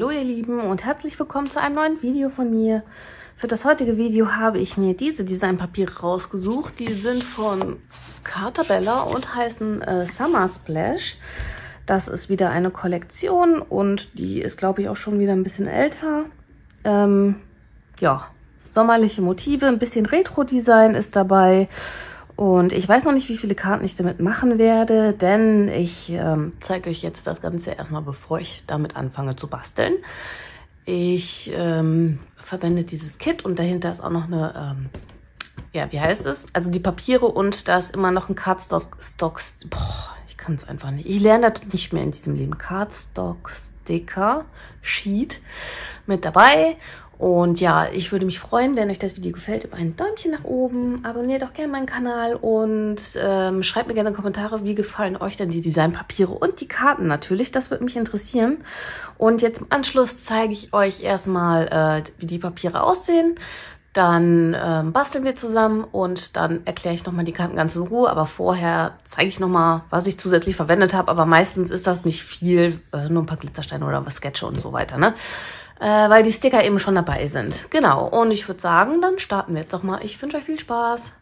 Hallo ihr Lieben und herzlich willkommen zu einem neuen Video von mir. Für das heutige Video habe ich mir diese Designpapiere rausgesucht. Die sind von Carta Bella und heißen Summer Splash. Das ist wieder eine Kollektion und die ist, glaube ich, auch schon wieder ein bisschen älter. Ja, sommerliche Motive, ein bisschen Retro-Design ist dabei. Und ich weiß noch nicht, wie viele Karten ich damit machen werde, denn ich zeige euch jetzt das Ganze erstmal, bevor ich damit anfange zu basteln. Ich verwende dieses Kit und dahinter ist auch noch eine, ja, wie heißt es? Also die Papiere und da ist immer noch ein ich kann es einfach nicht. Ich lerne das nicht mehr in diesem Leben. Cardstock-Sticker-Sheet mit dabei. Und ja, ich würde mich freuen, wenn euch das Video gefällt, über ein Däumchen nach oben. Abonniert auch gerne meinen Kanal und schreibt mir gerne Kommentare, wie gefallen euch denn die Designpapiere und die Karten natürlich. Das würde mich interessieren. Und jetzt im Anschluss zeige ich euch erstmal, wie die Papiere aussehen. Dann basteln wir zusammen und dann erkläre ich nochmal die Karten ganz in Ruhe. Aber vorher zeige ich nochmal, was ich zusätzlich verwendet habe. Aber meistens ist das nicht viel, nur ein paar Glitzersteine oder was Sketche und so weiter, ne? Weil die Sticker eben schon dabei sind. Genau, und ich würde sagen, dann starten wir jetzt doch mal. Ich wünsche euch viel Spaß.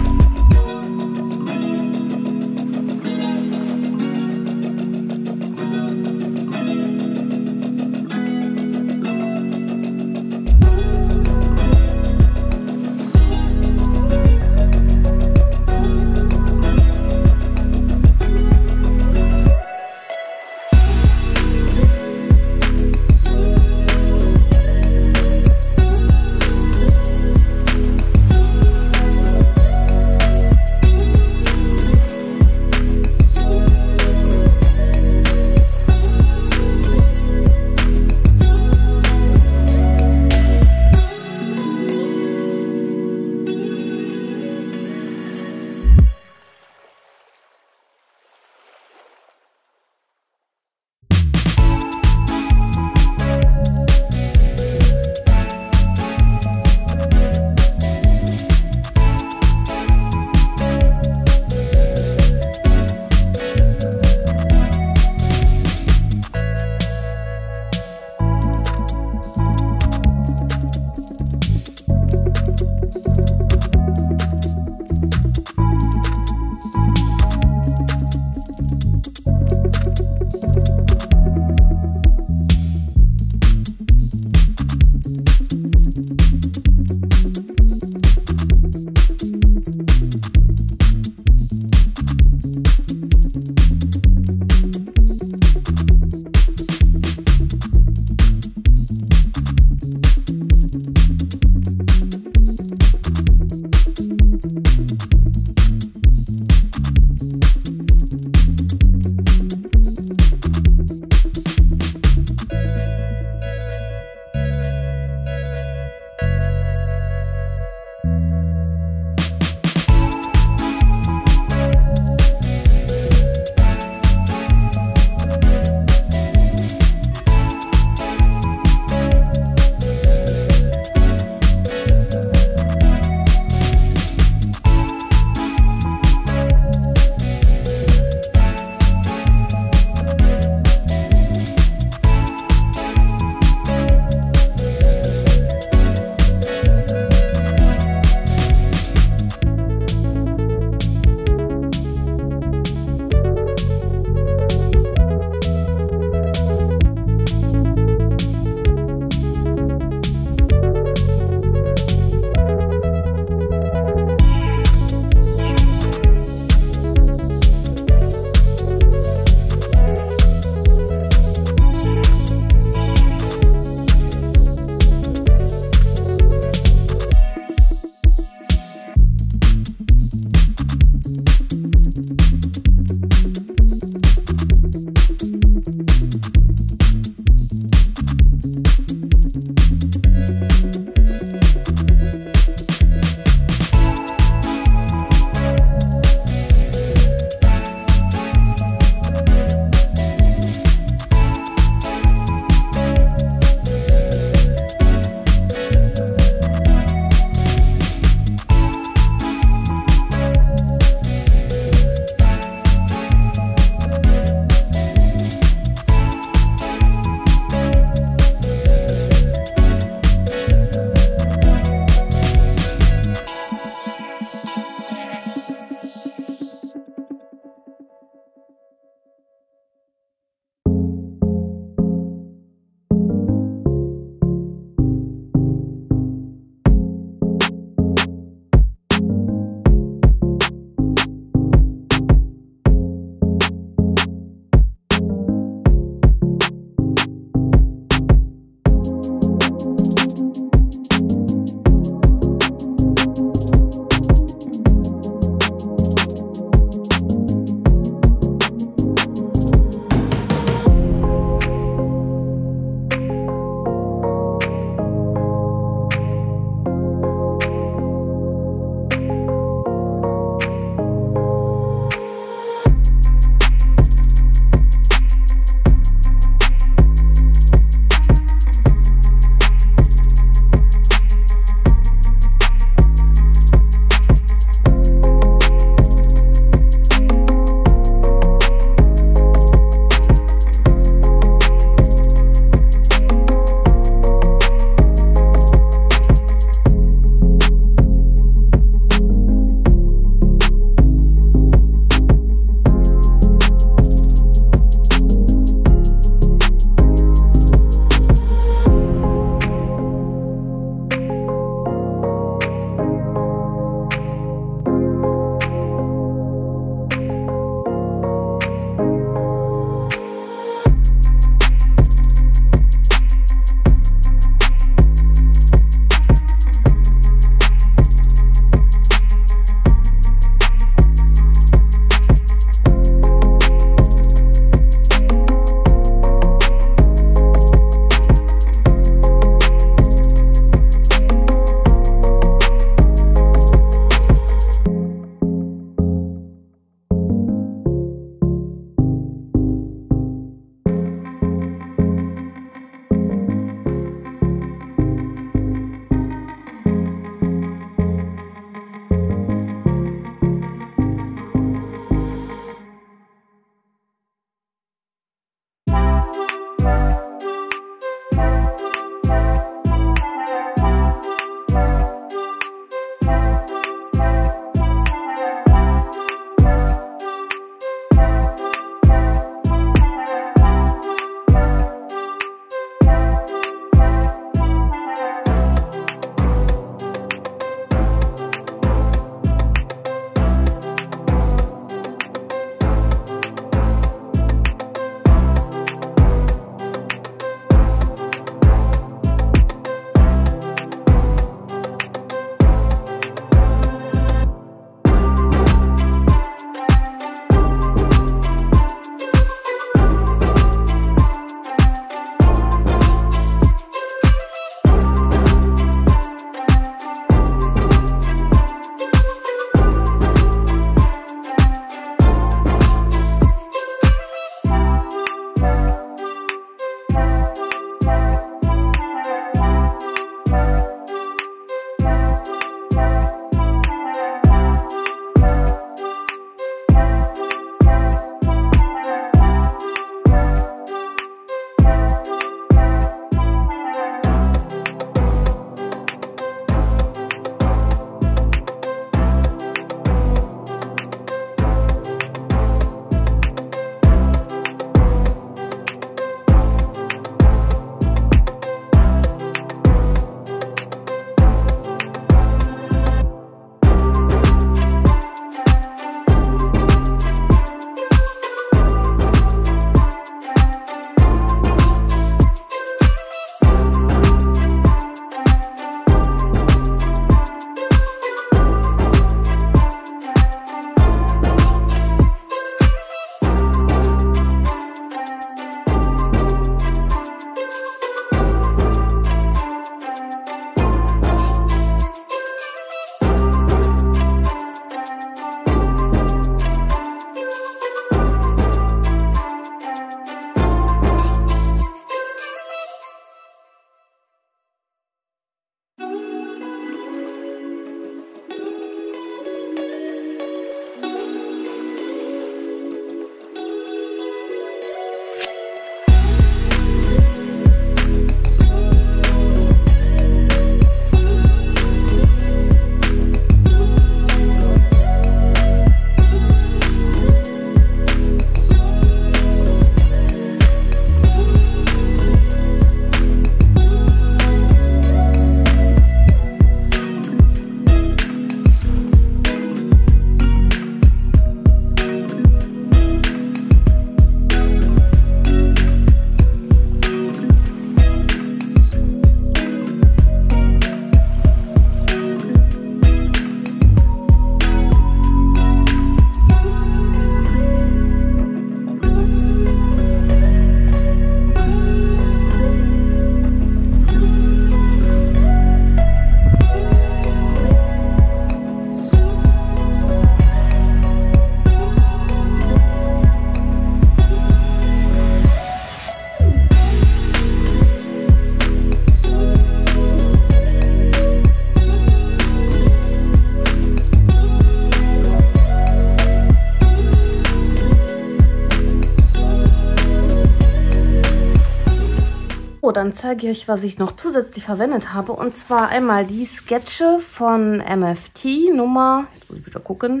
So, dann zeige ich euch, was ich noch zusätzlich verwendet habe. Und zwar einmal die Sketche von MFT Nummer, jetzt muss ich wieder gucken,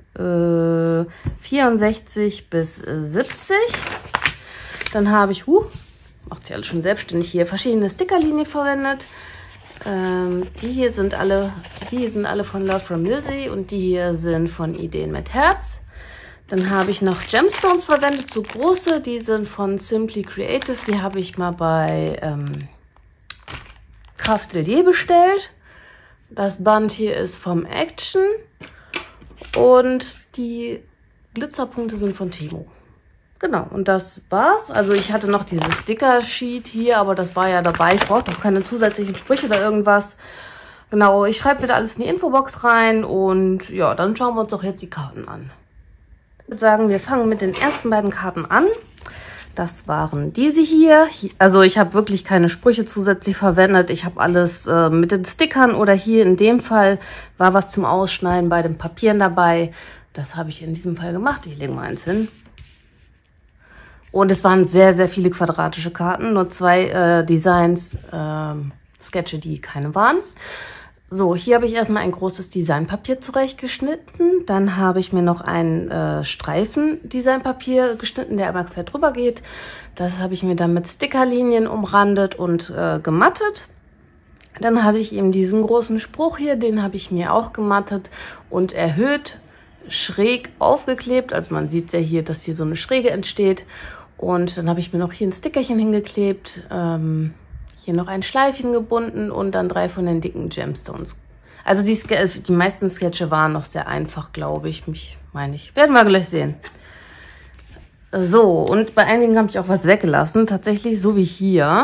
64 bis 70. Dann habe ich, macht sie alle schon selbstständig hier, verschiedene Stickerlinien verwendet. Die hier sind alle von Love from Lizzy und die hier sind von Ideen mit Herz. Dann habe ich noch Gemstones verwendet, so große, die sind von Simply Creative. Die habe ich mal bei Craftelier bestellt. Das Band hier ist vom Action und die Glitzerpunkte sind von Temu. Genau, und das war's. Also ich hatte noch dieses Sticker-Sheet hier, aber das war ja dabei. Ich brauche doch keine zusätzlichen Sprüche oder irgendwas. Genau, ich schreibe wieder alles in die Infobox rein und ja, dann schauen wir uns doch jetzt die Karten an. Ich würde sagen, wir fangen mit den ersten beiden Karten an. Das waren diese hier. Also ich habe wirklich keine Sprüche zusätzlich verwendet. Ich habe alles mit den Stickern oder hier in dem Fall war was zum Ausschneiden bei den Papieren dabei. Das habe ich in diesem Fall gemacht. Ich lege mal eins hin. Und es waren sehr, sehr viele quadratische Karten. Nur zwei Designs, Sketche, die keine waren. So, hier habe ich erstmal ein großes Designpapier zurechtgeschnitten. Dann habe ich mir noch ein Streifen-Designpapier geschnitten, der einmal quer drüber geht. Das habe ich mir dann mit Stickerlinien umrandet und gemattet. Dann hatte ich eben diesen großen Spruch hier, den habe ich mir auch gemattet und erhöht, schräg aufgeklebt. Also man sieht ja hier, dass hier so eine Schräge entsteht. Und dann habe ich mir noch hier ein Stickerchen hingeklebt, hier noch ein Schleifchen gebunden und dann 3 von den dicken Gemstones. Also die meisten Sketche waren noch sehr einfach, glaube ich. Meine ich. Werden wir gleich sehen. So, und bei einigen habe ich auch was weggelassen. Tatsächlich, so wie hier.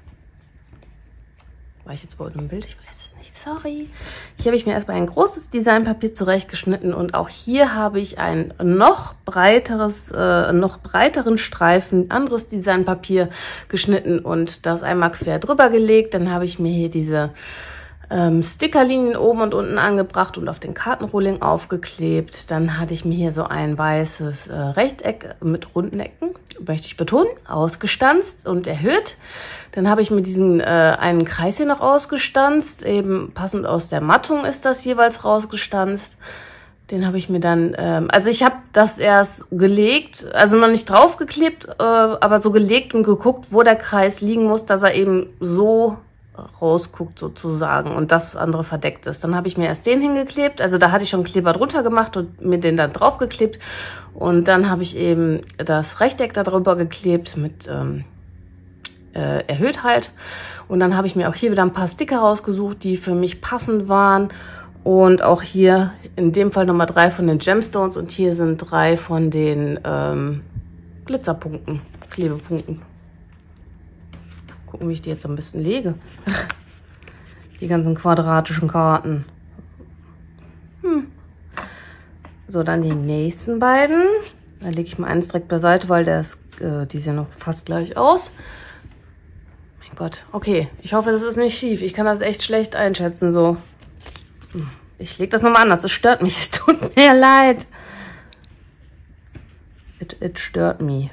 War ich jetzt bei einem Bild? Ich weiß es nicht, sorry. Hier habe ich mir erstmal ein großes Designpapier zurechtgeschnitten und auch hier habe ich ein noch breiteren Streifen, anderes Designpapier geschnitten und das einmal quer drüber gelegt. Dann habe ich mir hier diese Stickerlinien oben und unten angebracht und auf den Kartenrohling aufgeklebt. Dann hatte ich mir hier so ein weißes Rechteck mit runden Ecken, möchte ich betonen, ausgestanzt und erhöht. Dann habe ich mir diesen einen Kreis hier noch ausgestanzt, eben passend aus der Mattung ist das jeweils rausgestanzt. Den habe ich mir dann, also ich habe das erst gelegt, also noch nicht draufgeklebt, aber so gelegt und geguckt, wo der Kreis liegen muss, dass er eben so rausguckt sozusagen und das andere verdeckt ist. Dann habe ich mir erst den hingeklebt, also da hatte ich schon Kleber drunter gemacht und mir den dann draufgeklebt und dann habe ich eben das Rechteck da drüber geklebt mit erhöht halt und dann habe ich mir auch hier wieder ein paar Sticker rausgesucht, die für mich passend waren und auch hier in dem Fall nochmal 3 von den Gemstones und hier sind 3 von den Glitzerpunkten, Klebepunkten. Gucken, wie ich die jetzt am besten lege. Die ganzen quadratischen Karten. So, dann die nächsten beiden. Da lege ich mal eins direkt beiseite, weil die sehen noch fast gleich aus. Mein Gott, okay. Ich hoffe, das ist nicht schief. Ich kann das echt schlecht einschätzen, so. Ich lege das nochmal anders. Es stört mich. Es tut mir leid. It stört mich.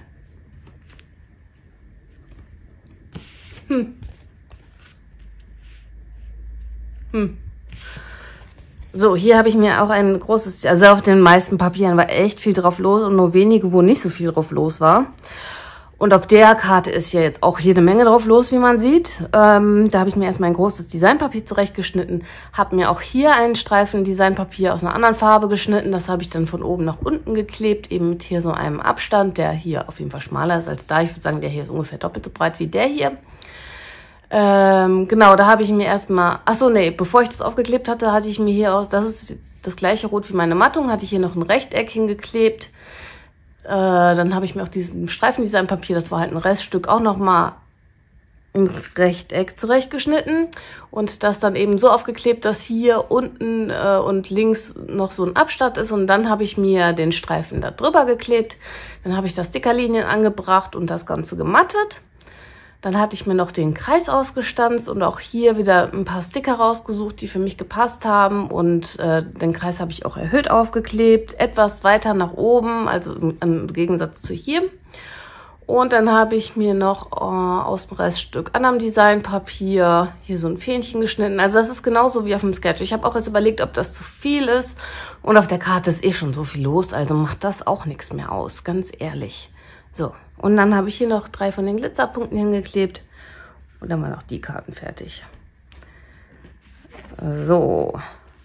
So, hier habe ich mir auch ein großes, also auf den meisten Papieren war echt viel drauf los und nur wenige, wo nicht so viel drauf los war. Und auf der Karte ist ja jetzt auch jede Menge drauf los, wie man sieht. Da habe ich mir erstmal ein großes Designpapier zurechtgeschnitten, habe mir auch hier einen Streifen Designpapier aus einer anderen Farbe geschnitten. Das habe ich dann von oben nach unten geklebt, eben mit hier so einem Abstand, der hier auf jeden Fall schmaler ist als da. Ich würde sagen, der hier ist ungefähr doppelt so breit wie der hier. Genau, da habe ich mir erstmal, achso, nee, bevor ich das aufgeklebt hatte, hatte ich mir hier aus, das ist das gleiche Rot wie meine Mattung, hatte ich hier noch ein Rechteck hingeklebt. Dann habe ich mir auch diesen Streifendesignpapier, das war halt ein Reststück, auch nochmal ein Rechteck zurechtgeschnitten und das dann eben so aufgeklebt, dass hier unten und links noch so ein Abstand ist und dann habe ich mir den Streifen da drüber geklebt. Dann habe ich da Stickerlinien angebracht und das Ganze gemattet. Dann hatte ich mir noch den Kreis ausgestanzt und auch hier wieder ein paar Sticker rausgesucht, die für mich gepasst haben. Und den Kreis habe ich auch erhöht aufgeklebt, etwas weiter nach oben, also im Gegensatz zu hier. Und dann habe ich mir noch aus dem Reststück anderem Designpapier hier so ein Fähnchen geschnitten. Also das ist genauso wie auf dem Sketch. Ich habe auch jetzt überlegt, ob das zu viel ist. Und auf der Karte ist eh schon so viel los, also macht das auch nichts mehr aus, ganz ehrlich. So, und dann habe ich hier noch 3 von den Glitzerpunkten hingeklebt. Und dann waren auch die Karten fertig. So.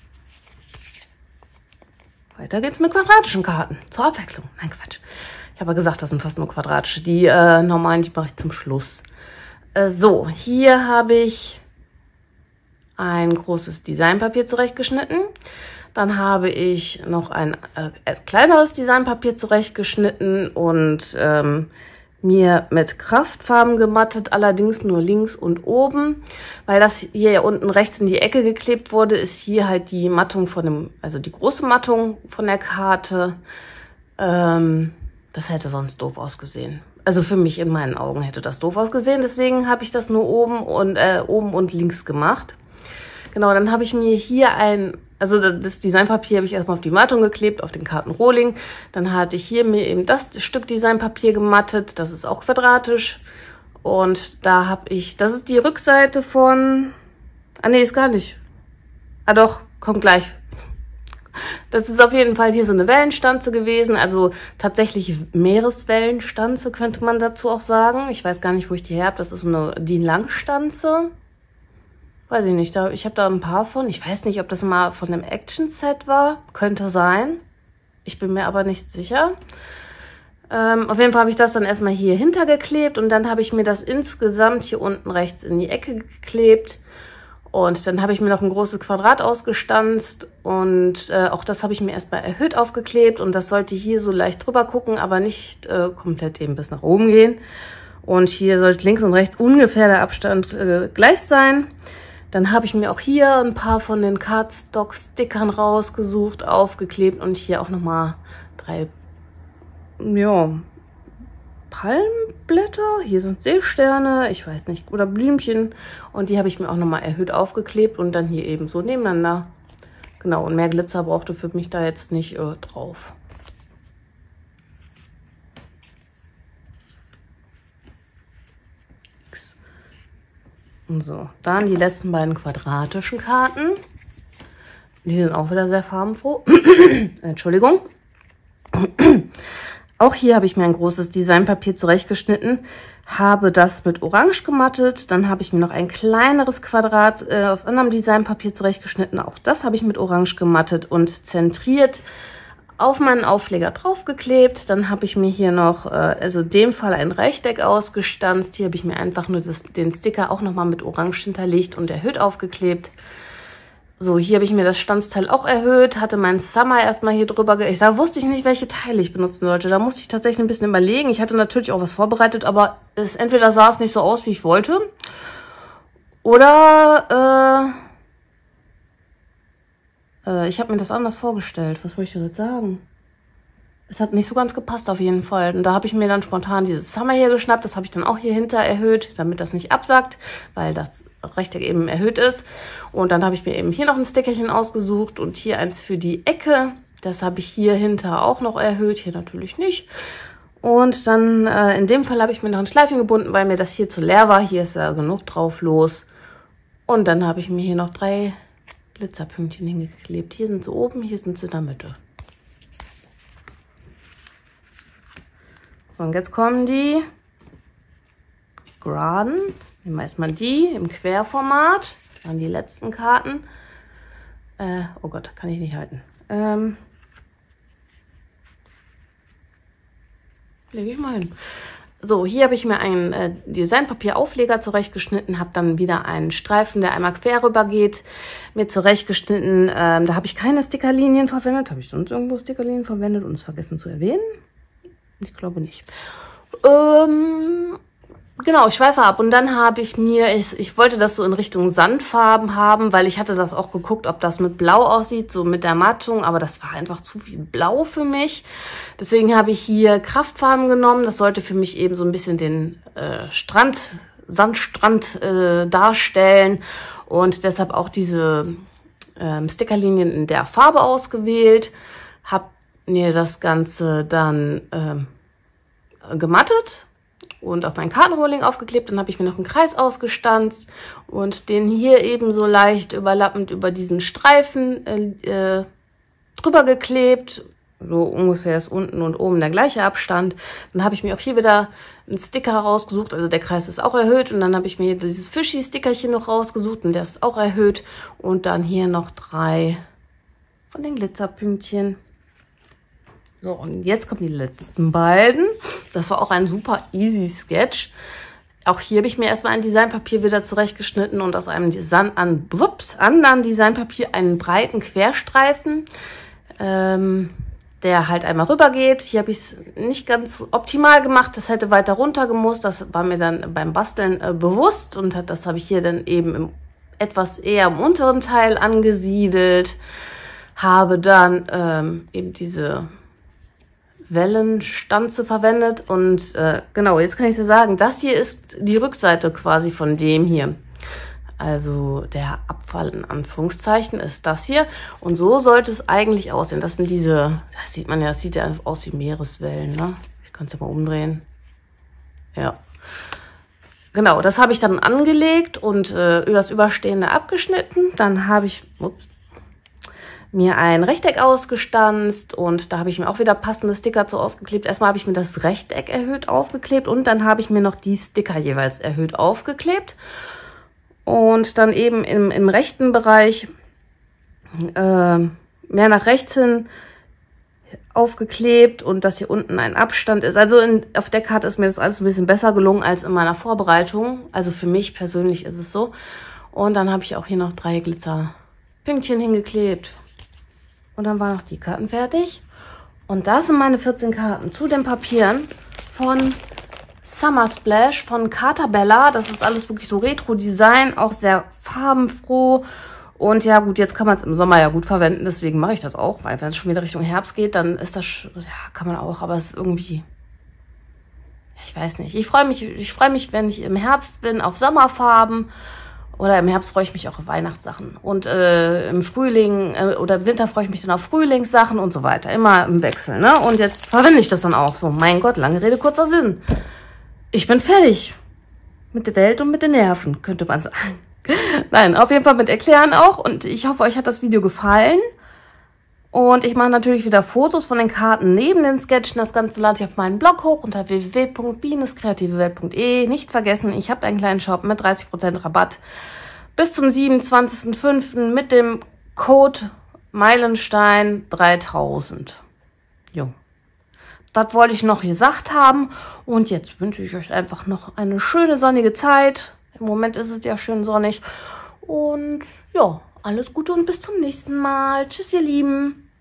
Weiter geht's mit quadratischen Karten. Zur Abwechslung. Nein, Quatsch. Ich habe ja gesagt, das sind fast nur quadratische. Die normalen, die mache ich zum Schluss. So, hier habe ich ein großes Designpapier zurechtgeschnitten. Dann habe ich noch ein kleineres Designpapier zurechtgeschnitten und mir mit Kraftfarben gemattet, allerdings nur links und oben. Weil das hier ja unten rechts in die Ecke geklebt wurde, ist hier halt die Mattung von dem, also die große Mattung von der Karte. Das hätte sonst doof ausgesehen. Also für mich in meinen Augen hätte das doof ausgesehen. Deswegen habe ich das nur oben und links gemacht. Genau, dann habe ich mir hier also das Designpapier habe ich erstmal auf die Mattung geklebt, auf den Kartenrohling. Dann hatte ich hier mir eben das Stück Designpapier gemattet. Das ist auch quadratisch. Und da habe ich, das ist die Rückseite von, nee, ist gar nicht. Doch, kommt gleich. Das ist auf jeden Fall hier so eine Wellenstanze gewesen, also tatsächlich Meereswellenstanze könnte man dazu auch sagen. Ich weiß gar nicht, wo ich die her habe. Das ist so die Langstanze. Weiß ich nicht, ich habe da ein paar von. Ich weiß nicht, ob das mal von einem Action-Set war. Könnte sein. Ich bin mir aber nicht sicher. Auf jeden Fall habe ich das dann erstmal hier hintergeklebt und dann habe ich mir das insgesamt hier unten rechts in die Ecke geklebt. Und dann habe ich mir noch ein großes Quadrat ausgestanzt und auch das habe ich mir erstmal erhöht aufgeklebt. Und das sollte hier so leicht drüber gucken, aber nicht komplett eben bis nach oben gehen. Und hier sollte links und rechts ungefähr der Abstand gleich sein. Dann habe ich mir auch hier ein paar von den Cardstock-Stickern rausgesucht, aufgeklebt und hier auch nochmal 3, Palmblätter. Hier sind Seesterne, ich weiß nicht, oder Blümchen. Und die habe ich mir auch nochmal erhöht aufgeklebt und dann hier eben so nebeneinander. Genau, und mehr Glitzer brauchte für mich da jetzt nicht drauf. So, dann die letzten beiden quadratischen Karten. Die sind auch wieder sehr farbenfroh. Entschuldigung. Auch hier habe ich mir ein großes Designpapier zurechtgeschnitten, habe das mit Orange gemattet. Dann habe ich mir noch ein kleineres Quadrat aus anderem Designpapier zurechtgeschnitten. Auch das habe ich mit Orange gemattet und zentriert auf meinen Aufleger draufgeklebt. Dann habe ich mir hier noch, also in dem Fall ein Rechteck ausgestanzt. Hier habe ich mir einfach nur den Sticker auch nochmal mit Orange hinterlegt und erhöht aufgeklebt. So, hier habe ich mir das Stanzteil auch erhöht, hatte meinen Summer erstmal hier drüber. Da wusste ich nicht, welche Teile ich benutzen sollte. Da musste ich tatsächlich ein bisschen überlegen. Ich hatte natürlich auch was vorbereitet, aber entweder sah es nicht so aus, wie ich wollte. Oder ich habe mir das anders vorgestellt. Was wollte ich denn jetzt sagen? Es hat nicht so ganz gepasst auf jeden Fall. Und da habe ich mir dann spontan dieses Summer hier geschnappt. Das habe ich dann auch hier hinter erhöht, damit das nicht absackt, weil das Rechteck eben erhöht ist. Und dann habe ich mir eben hier noch ein Stickerchen ausgesucht und hier eins für die Ecke. Das habe ich hier hinter auch noch erhöht, hier natürlich nicht. Und dann in dem Fall habe ich mir noch ein Schleifchen gebunden, weil mir das hier zu leer war. Hier ist ja genug drauf los. Und dann habe ich mir hier noch 3 Glitzerpünktchen hingeklebt. Hier sind sie oben, hier sind sie in der Mitte. So, und jetzt kommen die geraden. Nehmen wir erstmal die im Querformat. Das waren die letzten Karten. Oh Gott, kann ich nicht halten. Lege ich mal hin. So, hier habe ich mir einen Designpapieraufleger zurechtgeschnitten, habe dann wieder einen Streifen, der einmal quer rüber geht, mir zurechtgeschnitten. Da habe ich keine Stickerlinien verwendet. Habe ich sonst irgendwo Stickerlinien verwendet und es vergessen zu erwähnen? Ich glaube nicht. Genau, ich schweife ab. Und dann habe ich mir, ich wollte das so in Richtung Sandfarben haben, weil ich hatte das auch geguckt, ob das mit Blau aussieht, so mit der Mattung. Aber das war einfach zu viel Blau für mich. Deswegen habe ich hier Kraftfarben genommen. Das sollte für mich eben so ein bisschen den Sandstrand darstellen. Und deshalb auch diese Stickerlinien in der Farbe ausgewählt. Habe mir das Ganze dann gemattet. und auf meinen Kartenrohling aufgeklebt. Dann habe ich mir noch einen Kreis ausgestanzt und den hier eben so leicht überlappend über diesen Streifen drüber geklebt. So ungefähr ist unten und oben der gleiche Abstand. Dann habe ich mir auch hier wieder einen Sticker rausgesucht. Also der Kreis ist auch erhöht. Und dann habe ich mir dieses Fischi-Stickerchen noch rausgesucht. Und der ist auch erhöht. Und dann hier noch 3 von den Glitzerpünktchen. So, und jetzt kommen die letzten beiden. Das war auch ein super easy Sketch. Auch hier habe ich mir erstmal ein Designpapier wieder zurechtgeschnitten und aus einem anderen Designpapier einen breiten Querstreifen, der halt einmal rüber geht. Hier habe ich es nicht ganz optimal gemacht. Das hätte weiter runter gemusst. Das war mir dann beim Basteln bewusst. Und das habe ich hier dann eben etwas eher im unteren Teil angesiedelt. Habe dann eben diese Wellenstanze verwendet. Und genau, jetzt kann ich dir sagen, das hier ist die Rückseite quasi von dem hier. Also der Abfall in Anführungszeichen ist das hier. Und so sollte es eigentlich aussehen. Das sind diese, das sieht man ja, das sieht ja aus wie Meereswellen, ne? Ich kann es ja mal umdrehen. Ja. Genau, das habe ich dann angelegt und das Überstehende abgeschnitten. Dann habe ich mir ein Rechteck ausgestanzt und da habe ich mir auch wieder passende Sticker zu ausgeklebt. Erstmal habe ich mir das Rechteck erhöht aufgeklebt und dann habe ich mir noch die Sticker jeweils erhöht aufgeklebt. Und dann eben im rechten Bereich mehr nach rechts hin aufgeklebt und dass hier unten ein Abstand ist. Also auf der Karte ist mir das alles ein bisschen besser gelungen als in meiner Vorbereitung. Also für mich persönlich ist es so. Und dann habe ich auch hier noch 3 Glitzerpünktchen hingeklebt. Und dann waren noch die Karten fertig. Und das sind meine 14 Karten zu den Papieren von Summer Splash von Cartabella. Das ist alles wirklich so Retro-Design, auch sehr farbenfroh. Und ja gut, jetzt kann man es im Sommer ja gut verwenden, deswegen mache ich das auch. Weil wenn es schon wieder Richtung Herbst geht, dann ist das, ja, kann man auch, aber es ist irgendwie, ich weiß nicht. Ich freue mich, wenn ich im Herbst bin, auf Sommerfarben. Oder im Herbst freue ich mich auch auf Weihnachtssachen. Und im Frühling oder im Winter freue ich mich dann auf Frühlingssachen und so weiter. Immer im Wechsel, ne? Und jetzt verwende ich das dann auch so. Mein Gott, lange Rede, kurzer Sinn. Ich bin fertig. Mit der Welt und mit den Nerven, könnte man sagen. Nein, auf jeden Fall mit Erklären auch. Und ich hoffe, euch hat das Video gefallen. Und ich mache natürlich wieder Fotos von den Karten neben den Sketchen. Das Ganze lade ich auf meinen Blog hoch unter www.bi-kreativewelt.de. Nicht vergessen, ich habe einen kleinen Shop mit 30% Rabatt bis zum 27.05. mit dem Code Meilenstein 3000. Jo. Das wollte ich noch gesagt haben. Und jetzt wünsche ich euch einfach noch eine schöne sonnige Zeit. Im Moment ist es ja schön sonnig. Und ja, alles Gute und bis zum nächsten Mal. Tschüss, ihr Lieben.